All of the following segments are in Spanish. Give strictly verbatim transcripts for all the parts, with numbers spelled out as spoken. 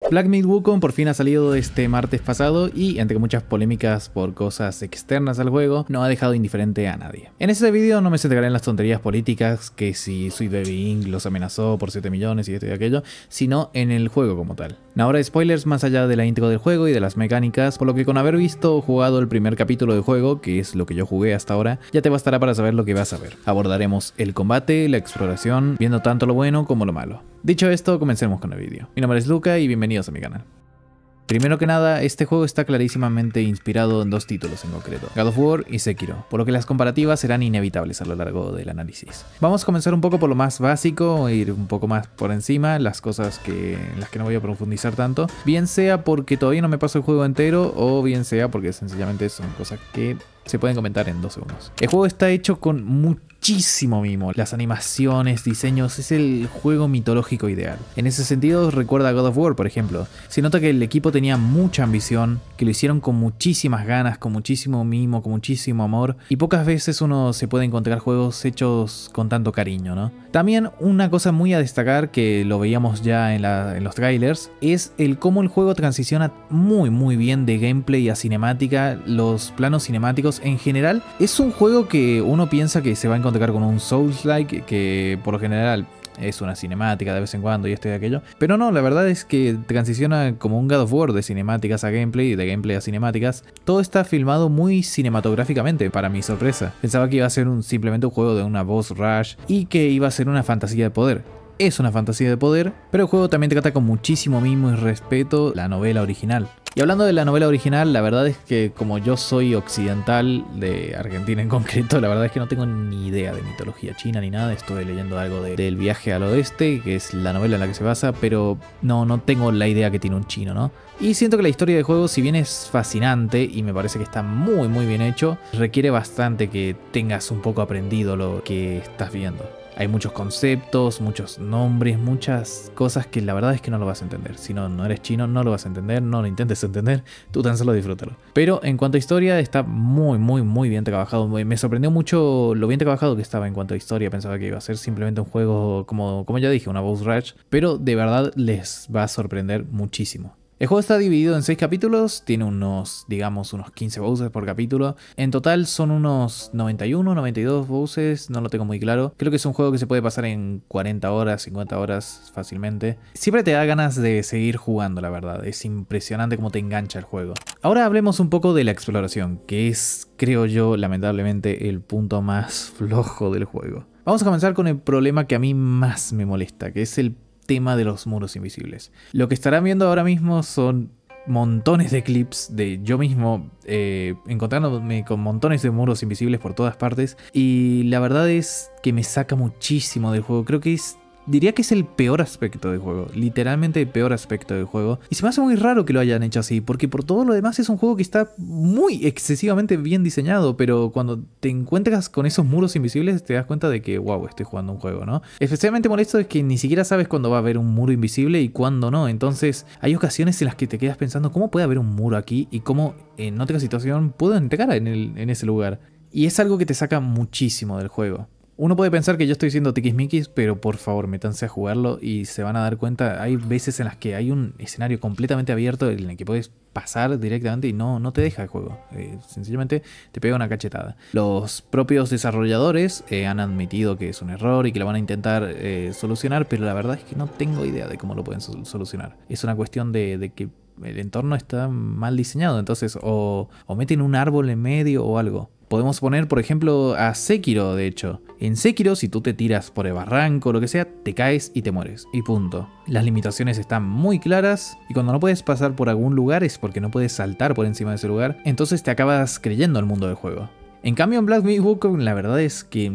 Black Myth: Wukong por fin ha salido este martes pasado y, entre muchas polémicas por cosas externas al juego, no ha dejado indiferente a nadie. En este video no me centraré en las tonterías políticas, que si Sweet Baby Inc los amenazó por siete millones y esto y aquello, sino en el juego como tal. Ahora spoilers más allá de la intro del juego y de las mecánicas, por lo que con haber visto o jugado el primer capítulo del juego, que es lo que yo jugué hasta ahora, ya te bastará para saber lo que vas a ver. Abordaremos el combate, la exploración, viendo tanto lo bueno como lo malo. Dicho esto, comencemos con el vídeo. Mi nombre es Luca y bienvenidos a mi canal. Primero que nada, este juego está clarísimamente inspirado en dos títulos en concreto, God of War y Sekiro, por lo que las comparativas serán inevitables a lo largo del análisis. Vamos a comenzar un poco por lo más básico, ir un poco más por encima, las cosas que, en las que no voy a profundizar tanto, bien sea porque todavía no me paso el juego entero o bien sea porque sencillamente son cosas que se pueden comentar en dos segundos. El juego está hecho con muchísimo mimo. Las animaciones, diseños, es el juego mitológico ideal. En ese sentido recuerda a God of War, por ejemplo. Se nota que el equipo tenía mucha ambición, que lo hicieron con muchísimas ganas, con muchísimo mimo, con muchísimo amor. Y pocas veces uno se puede encontrar juegos hechos con tanto cariño, ¿no? También una cosa muy a destacar, que lo veíamos ya en, la, en los trailers, es el cómo el juego transiciona muy muy bien de gameplay a cinemática, los planos cinemáticos. En general, es un juego que uno piensa que se va a encontrar con un Souls-like, que por lo general es una cinemática de vez en cuando y esto y aquello. Pero no, la verdad es que transiciona como un God of War de cinemáticas a gameplay y de gameplay a cinemáticas. Todo está filmado muy cinematográficamente, para mi sorpresa. Pensaba que iba a ser un, simplemente un juego de una boss rush y que iba a ser una fantasía de poder. Es una fantasía de poder, pero el juego también trata con muchísimo mimo y respeto la novela original. Y hablando de la novela original, la verdad es que como yo soy occidental, de Argentina en concreto, la verdad es que no tengo ni idea de mitología china ni nada. Estuve leyendo algo de, del viaje al oeste, que es la novela en la que se basa, pero no, no tengo la idea que tiene un chino, ¿no? Y siento que la historia del juego, si bien es fascinante y me parece que está muy muy bien hecho, requiere bastante que tengas un poco aprendido lo que estás viendo. Hay muchos conceptos, muchos nombres, muchas cosas que la verdad es que no lo vas a entender. Si no, no eres chino, no lo vas a entender, no lo intentes entender, tú tan solo disfrútalo. Pero en cuanto a historia, está muy, muy, muy bien trabajado. Me sorprendió mucho lo bien trabajado que estaba en cuanto a historia. Pensaba que iba a ser simplemente un juego, como, como ya dije, una boss rush. Pero de verdad les va a sorprender muchísimo. El juego está dividido en seis capítulos, tiene unos, digamos, unos quince bosses por capítulo. En total son unos noventa y uno, noventa y dos bosses, no lo tengo muy claro. Creo que es un juego que se puede pasar en cuarenta horas, cincuenta horas fácilmente. Siempre te da ganas de seguir jugando, la verdad. Es impresionante cómo te engancha el juego. Ahora hablemos un poco de la exploración, que es, creo yo, lamentablemente, el punto más flojo del juego. Vamos a comenzar con el problema que a mí más me molesta, que es el tema de los muros invisibles. Lo que estarán viendo ahora mismo son montones de clips de yo mismo eh, encontrándome con montones de muros invisibles por todas partes, y la verdad es que me saca muchísimo del juego. Creo que es Diría que es el peor aspecto del juego, literalmente el peor aspecto del juego. Y se me hace muy raro que lo hayan hecho así, porque por todo lo demás es un juego que está muy excesivamente bien diseñado, pero cuando te encuentras con esos muros invisibles te das cuenta de que, wow, estoy jugando un juego, ¿no? Especialmente molesto es que ni siquiera sabes cuándo va a haber un muro invisible y cuándo no. Entonces hay ocasiones en las que te quedas pensando, ¿cómo puede haber un muro aquí? Y cómo en otra situación puedo entrar en, el, en ese lugar. Y es algo que te saca muchísimo del juego. Uno puede pensar que yo estoy siendo tiquismiquis, pero por favor, métanse a jugarlo y se van a dar cuenta. Hay veces en las que hay un escenario completamente abierto en el que puedes pasar directamente y no, no te deja el juego. Eh, sencillamente te pega una cachetada. Los propios desarrolladores eh, han admitido que es un error y que lo van a intentar eh, solucionar, pero la verdad es que no tengo idea de cómo lo pueden solucionar. Es una cuestión de, de que el entorno está mal diseñado, entonces o, o meten un árbol en medio o algo. Podemos poner, por ejemplo, a Sekiro, de hecho. En Sekiro, si tú te tiras por el barranco o lo que sea, te caes y te mueres. Y punto. Las limitaciones están muy claras. Y cuando no puedes pasar por algún lugar es porque no puedes saltar por encima de ese lugar. Entonces te acabas creyendo al mundo del juego. En cambio, en Black Myth: Wukong, la verdad es que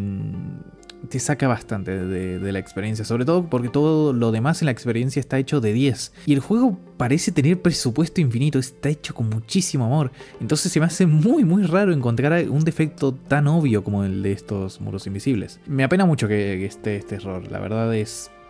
te saca bastante de, de la experiencia, sobre todo porque todo lo demás en la experiencia está hecho de diez. Y el juego parece tener presupuesto infinito, está hecho con muchísimo amor. Entonces se me hace muy muy raro encontrar un defecto tan obvio como el de estos muros invisibles. Me apena mucho que, que esté este error, la verdad es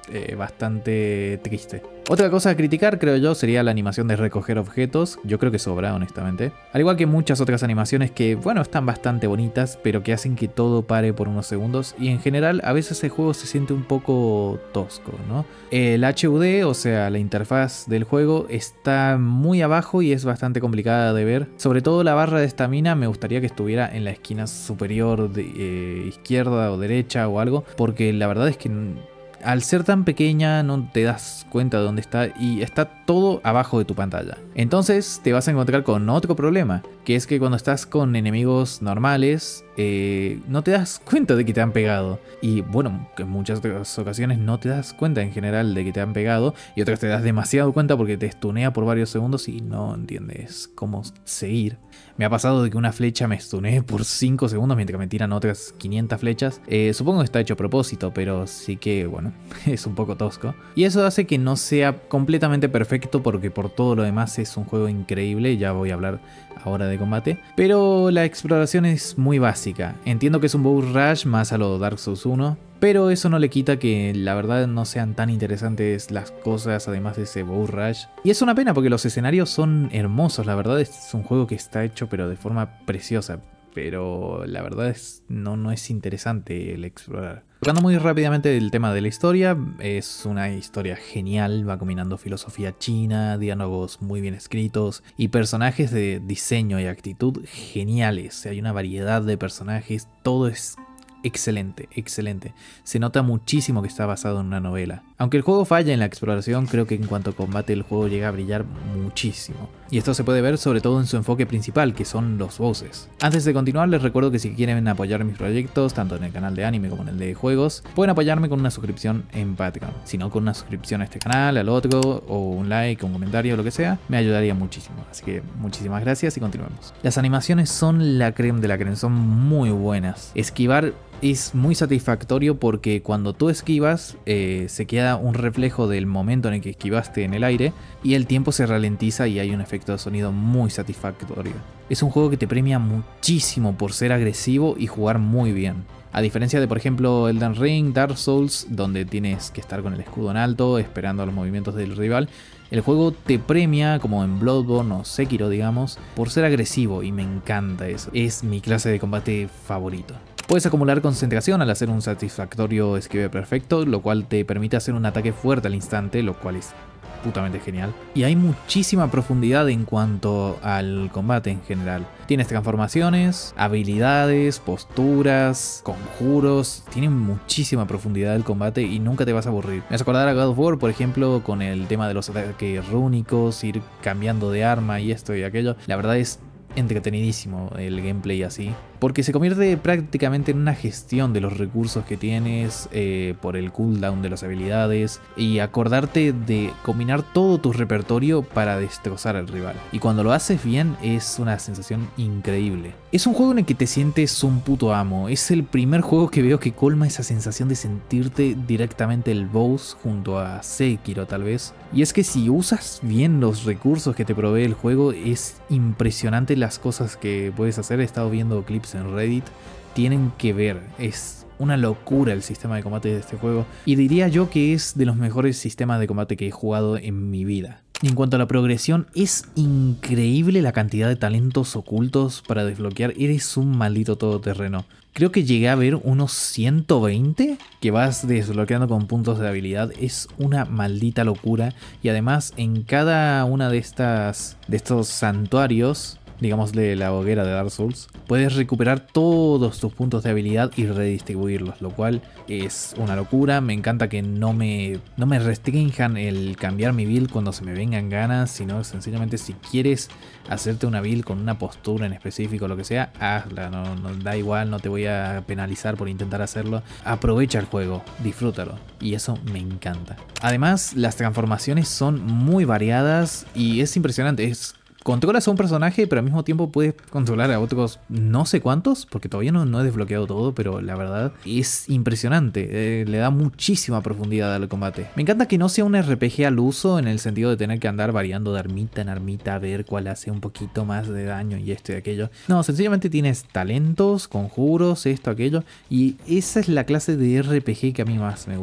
eh, bastante triste. Otra cosa a criticar, creo yo, sería la animación de recoger objetos. Yo creo que sobra, honestamente. Al igual que muchas otras animaciones que, bueno, están bastante bonitas, pero que hacen que todo pare por unos segundos. Y en general, a veces el juego se siente un poco tosco, ¿no? El H U D, o sea, la interfaz del juego, está muy abajo y es bastante complicada de ver. Sobre todo la barra de estamina me gustaría que estuviera en la esquina superior de, eh, izquierda o derecha o algo. Porque la verdad es que al ser tan pequeña no te das cuenta de dónde está y está todo abajo de tu pantalla. Entonces te vas a encontrar con otro problema, que es que cuando estás con enemigos normales eh, no te das cuenta de que te han pegado. Y bueno, que en muchas otras ocasiones no te das cuenta en general de que te han pegado y otras te das demasiado cuenta porque te stunea por varios segundos y no entiendes cómo seguir. Me ha pasado de que una flecha me stunee por cinco segundos mientras me tiran otras quinientas flechas. Eh, supongo que está hecho a propósito, pero sí que, bueno, es un poco tosco. Y eso hace que no sea completamente perfecto porque por todo lo demás es un juego increíble. Ya voy a hablar ahora de combate. Pero la exploración es muy básica. Entiendo que es un boss rush más a lo Dark Souls uno. Pero eso no le quita que la verdad no sean tan interesantes las cosas además de ese boss rush. Y es una pena porque los escenarios son hermosos, la verdad es un juego que está hecho pero de forma preciosa. Pero la verdad es no, no es interesante el explorar. Tocando muy rápidamente el tema de la historia, es una historia genial, va combinando filosofía china, diálogos muy bien escritos y personajes de diseño y actitud geniales. Hay una variedad de personajes, todo es excelente, excelente. Se nota muchísimo que está basado en una novela. Aunque el juego falla en la exploración, creo que en cuanto a combate el juego llega a brillar muchísimo. Y esto se puede ver sobre todo en su enfoque principal, que son los bosses. Antes de continuar, les recuerdo que si quieren apoyar mis proyectos, tanto en el canal de anime como en el de juegos, pueden apoyarme con una suscripción en Patreon. Si no, con una suscripción a este canal, al otro, o un like, un comentario, lo que sea, me ayudaría muchísimo. Así que muchísimas gracias y continuemos. Las animaciones son la creme de la creme, son muy buenas. Esquivar es muy satisfactorio porque cuando tú esquivas eh, se queda un reflejo del momento en el que esquivaste en el aire y el tiempo se ralentiza y hay un efecto de sonido muy satisfactorio. Es un juego que te premia muchísimo por ser agresivo y jugar muy bien. A diferencia de por ejemplo Elden Ring, Dark Souls, donde tienes que estar con el escudo en alto esperando los movimientos del rival, el juego te premia, como en Bloodborne o Sekiro digamos, por ser agresivo y me encanta eso. Es mi clase de combate favorito. Puedes acumular concentración al hacer un satisfactorio esquive perfecto, lo cual te permite hacer un ataque fuerte al instante, lo cual es putamente genial. Y hay muchísima profundidad en cuanto al combate en general. Tienes transformaciones, habilidades, posturas, conjuros. Tiene muchísima profundidad el combate y nunca te vas a aburrir. Me hace acordar a God of War, por ejemplo, con el tema de los ataques rúnicos, ir cambiando de arma y esto y aquello. La verdad es entretenidísimo el gameplay así, porque se convierte prácticamente en una gestión de los recursos que tienes eh, por el cooldown de las habilidades y acordarte de combinar todo tu repertorio para destrozar al rival. Y cuando lo haces bien es una sensación increíble. Es un juego en el que te sientes un puto amo. Es el primer juego que veo que colma esa sensación de sentirte directamente el boss junto a Sekiro tal vez. Y es que si usas bien los recursos que te provee el juego es impresionante las cosas que puedes hacer. He estado viendo clips en Reddit, tienen que ver, es una locura el sistema de combate de este juego y diría yo que es de los mejores sistemas de combate que he jugado en mi vida. Y en cuanto a la progresión, es increíble la cantidad de talentos ocultos para desbloquear, eres un maldito todoterreno. Creo que llegué a ver unos ciento veinte que vas desbloqueando con puntos de habilidad. Es una maldita locura. Y además en cada una de estas de estos santuarios, digamos de la hoguera de Dark Souls, puedes recuperar todos tus puntos de habilidad y redistribuirlos, lo cual es una locura. Me encanta que no me, no me restrinjan el cambiar mi build cuando se me vengan ganas, sino sencillamente si quieres hacerte una build con una postura en específico o lo que sea, hazla, no, no da igual, no te voy a penalizar por intentar hacerlo. Aprovecha el juego, disfrútalo y eso me encanta. Además las transformaciones son muy variadas y es impresionante, es controlas a un personaje, pero al mismo tiempo puedes controlar a otros no sé cuántos, porque todavía no, no he desbloqueado todo, pero la verdad es impresionante. Eh, le da muchísima profundidad al combate. Me encanta que no sea un R P G al uso, en el sentido de tener que andar variando de armita en armita, a ver cuál hace un poquito más de daño y esto y aquello. No, sencillamente tienes talentos, conjuros, esto, aquello, y esa es la clase de R P G que a mí más me gusta.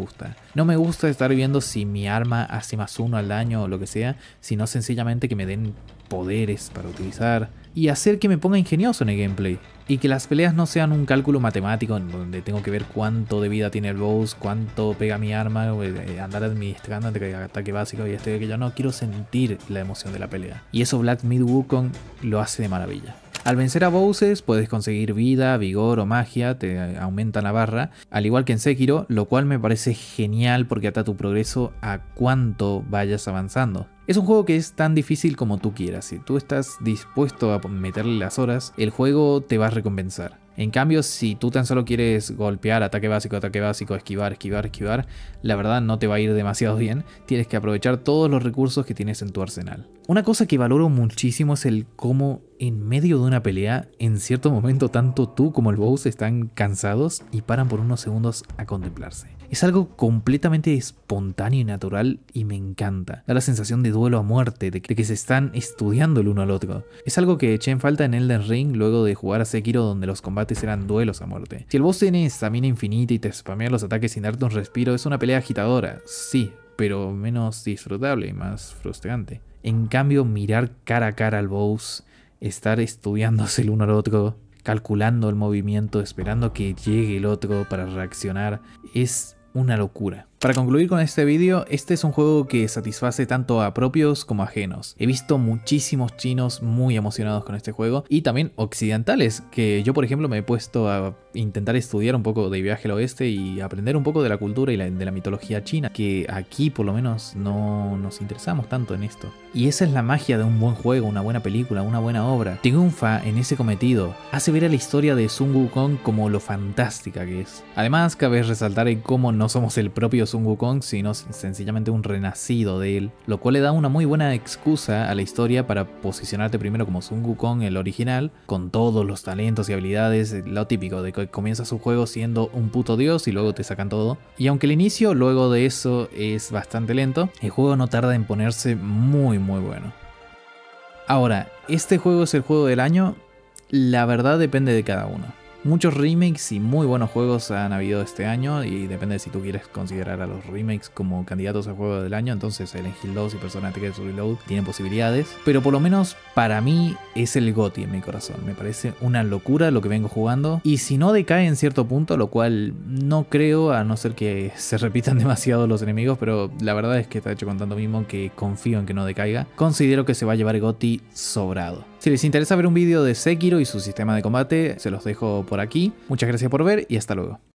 No me gusta estar viendo si mi arma hace más uno al daño o lo que sea, sino sencillamente que me den poderes para utilizar y hacer que me ponga ingenioso en el gameplay. Y que las peleas no sean un cálculo matemático en donde tengo que ver cuánto de vida tiene el boss, cuánto pega mi arma, andar administrando entre ataque básico y este que yo no quiero sentir la emoción de la pelea. Y eso Black Myth Wukong lo hace de maravilla. Al vencer a bosses puedes conseguir vida, vigor o magia, te aumentan la barra, al igual que en Sekiro, lo cual me parece genial porque ata tu progreso a cuánto vayas avanzando. Es un juego que es tan difícil como tú quieras, si tú estás dispuesto a meterle las horas, el juego te va a recompensar. En cambio, si tú tan solo quieres golpear ataque básico, ataque básico, esquivar, esquivar, esquivar, la verdad no te va a ir demasiado bien, tienes que aprovechar todos los recursos que tienes en tu arsenal. Una cosa que valoro muchísimo es el cómo en medio de una pelea, en cierto momento tanto tú como el boss están cansados y paran por unos segundos a contemplarse. Es algo completamente espontáneo y natural y me encanta. Da la sensación de duelo a muerte, de que se están estudiando el uno al otro. Es algo que eché en falta en Elden Ring luego de jugar a Sekiro donde los combates eran duelos a muerte. Si el boss tiene estamina infinita y te spamea los ataques sin darte un respiro, es una pelea agitadora, sí, pero menos disfrutable y más frustrante. En cambio, mirar cara a cara al boss, estar estudiándose el uno al otro, calculando el movimiento, esperando que llegue el otro para reaccionar, es una locura. Para concluir con este vídeo, este es un juego que satisface tanto a propios como a ajenos. He visto muchísimos chinos muy emocionados con este juego y también occidentales, que yo por ejemplo me he puesto a intentar estudiar un poco de Viaje al Oeste y aprender un poco de la cultura y la, de la mitología china, que aquí por lo menos no nos interesamos tanto en esto. Y esa es la magia de un buen juego, una buena película, una buena obra. Triunfa en ese cometido, hace ver a la historia de Sun Wukong como lo fantástica que es. Además, cabe resaltar en cómo no somos el propio Sun Wukong, sino sencillamente un renacido de él, lo cual le da una muy buena excusa a la historia para posicionarte primero como Sun Wukong, el original, con todos los talentos y habilidades, lo típico de que comienzas su juego siendo un puto dios y luego te sacan todo. Y aunque el inicio luego de eso es bastante lento, el juego no tarda en ponerse muy muy bueno. Ahora, ¿este juego es el juego del año? La verdad depende de cada uno. Muchos remakes y muy buenos juegos han habido este año y depende de si tú quieres considerar a los remakes como candidatos al juego del año, entonces Silent Hill dos y Persona tres Reload tienen posibilidades, pero por lo menos para mí es el GOTY en mi corazón. Me parece una locura lo que vengo jugando y si no decae en cierto punto, lo cual no creo a no ser que se repitan demasiado los enemigos, pero la verdad es que está hecho con tanto mismo que confío en que no decaiga, considero que se va a llevar el GOTY sobrado. Si les interesa ver un vídeo de Sekiro y su sistema de combate, se los dejo por aquí. Muchas gracias por ver y hasta luego.